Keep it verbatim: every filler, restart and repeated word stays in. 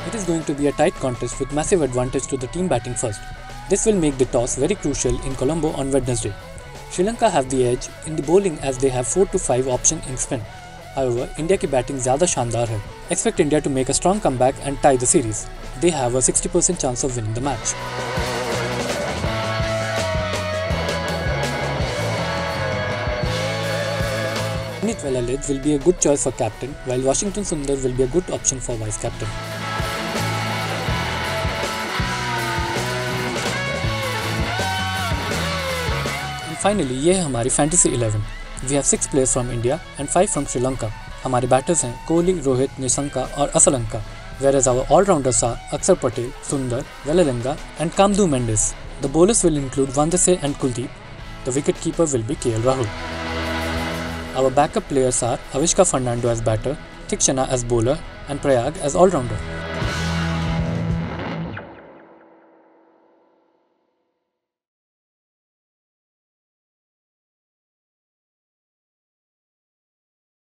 It is going to be a tight contest with massive advantage to the team batting first. This will make the toss very crucial in Colombo on Wednesday. Sri Lanka have the edge in the bowling as they have four to five options in spin. However, India की batting ज़्यादा शानदार है. Expect India to make a strong comeback and tie the series. They have a sixty percent chance of winning the match. Punit Velalid will be a good choice for captain, while Washington Sundar will be a good option for vice captain. And finally, ये है हमारी Fantasy eleven. We have six players from India and five from Sri Lanka. हमारे batters हैं कोहली, रोहित, निशंका और Asalanka. Whereas our all-rounders are Akshar Patel, Sundar, Velalinga and Kamdu Mendes. The bowlers will include Vandese and Kuldeep. The wicket-keeper will be K L Rahul. Our backup players are Avishka Fernando as batter, Thikshana as bowler and Prayag as all-rounder.